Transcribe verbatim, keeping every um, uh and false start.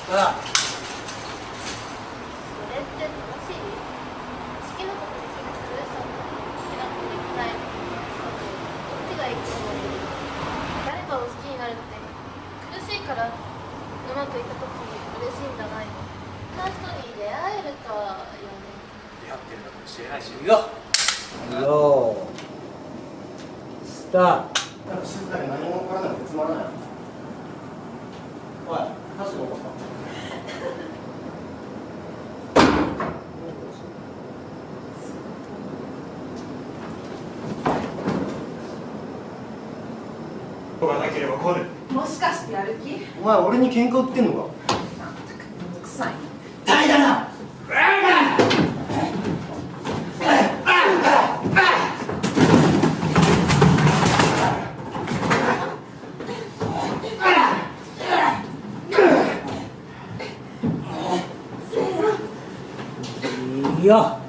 あそれって楽しい？好きなことできる苦しさと好きなことできない苦しさとどっちがいいと思う？誰かを好きになるって苦しいからうまくいった時嬉しいんじゃないの？そんな人に出会えるかよね。 出会ってるのかもしれないし、いいよよースタート。 なんか静かで何も分からなくてつまらない。おい、箸どこか。ここがなければ来ぬ。 もしかしてやる気？ お前俺に喧嘩売ってんのか。 なんだかめんどくさい。 誰だな。 いいよ